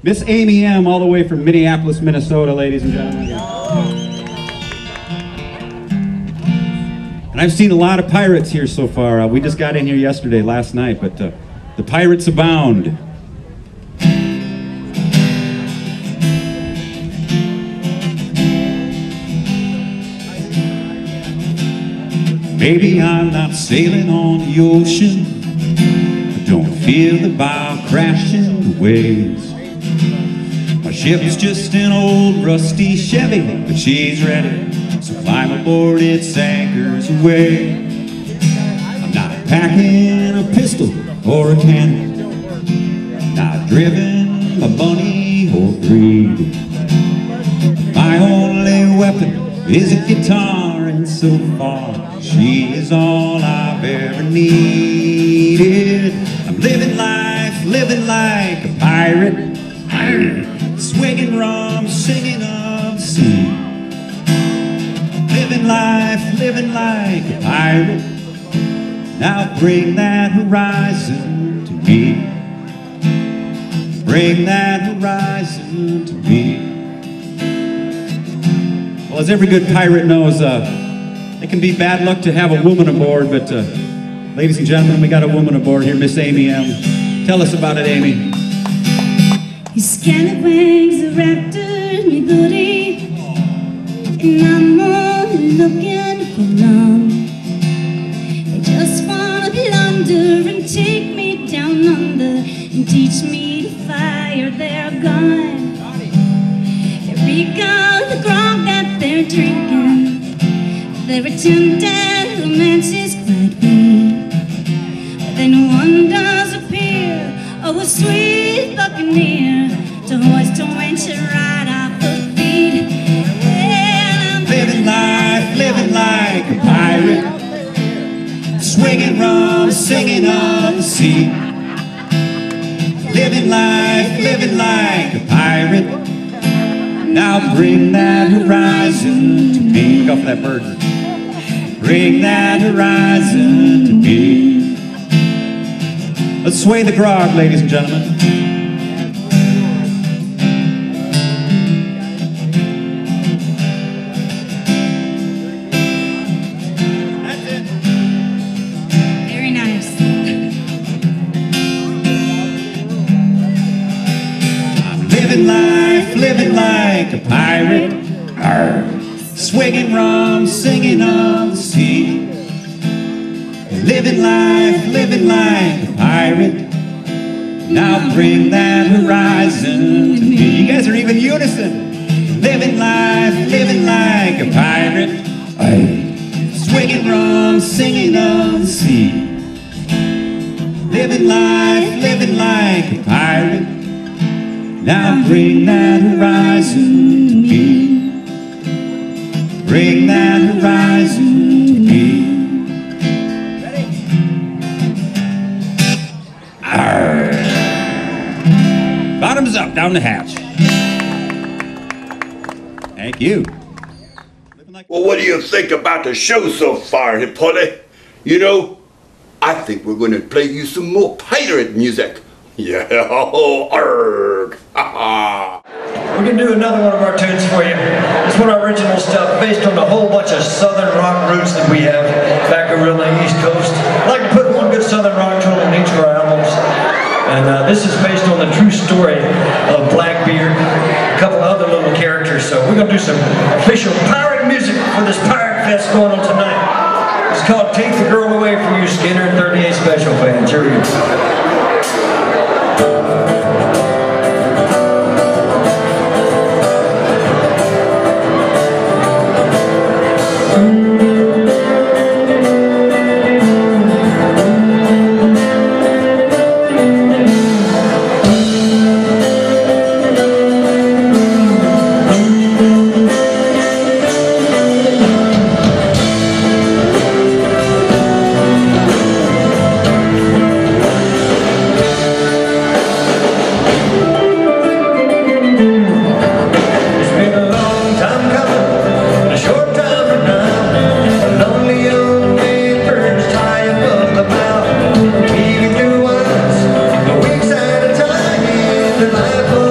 Miss Amy M, all the way from Minneapolis, Minnesota, ladies and gentlemen. And I've seen a lot of pirates here so far. We just got in here yesterday, last night, but the pirates abound. Maybe I'm not sailing on the ocean, I don't feel the bow crashing the waves. My ship's just an old rusty Chevy, but she's ready, so climb aboard, its anchors away. I'm not packing a pistol or a cannon, not driven by money or greed. My only weapon is a guitar, and so far she is all I've ever needed. I'm living life, living like a pirate, swigging rum, singing of the sea. Living life, living like a pirate. Now bring that horizon to me. Bring that horizon to me. Well, as every good pirate knows, it can be bad luck to have a woman aboard, but ladies and gentlemen, we got a woman aboard here, Miss Amy M. Tell us about it, Amy. Your scallywags are raptors, me goodie, and I'm only looking for love. They just wanna plunder and take me down under and teach me to fire their gun. They reek of the grog that they're drinking. Their attempted romance is quite weak. Then one does appear, oh, a sweet buccaneer, to hoist a winch right off the feet. Well, I'm living life, living like a pirate, swinging rum, singing of the sea. Living life, living like a pirate. Now bring that horizon to me. Look off that bird. Bring that horizon to me. Let's sway the grog, ladies and gentlemen. That's it. very nice. I'm living life, living like a pirate. Arr. Swigging rum, singing of the sea. Living life, living like a pirate. Now bring that horizon to me. You guys are even unison. Living life, living like a pirate. Aye. Swigging rum, singing of the sea. Living life, living like a pirate. Now bring that horizon to me. Bring that horizon to me. Arr. Bottoms up, down the hatch. Thank you. Well, what do you think about the show so far, Hippolyte? You know, I think we're going to play you some more pirate music. Yeah, arg, ha ha. We can do another one of our tunes for you. It's one of our original stuff based on a whole bunch of southern rock roots that we have back over on the East Coast. I like to put one good southern rock tune on each of our albums. And this is based on the true story of Blackbeard, a couple other little characters. So we're going to do some official pirate music for this Pirate Fest going on tonight. It's called Take the Girl Away From You, Skinner and 38 Special Band. Here we go. Life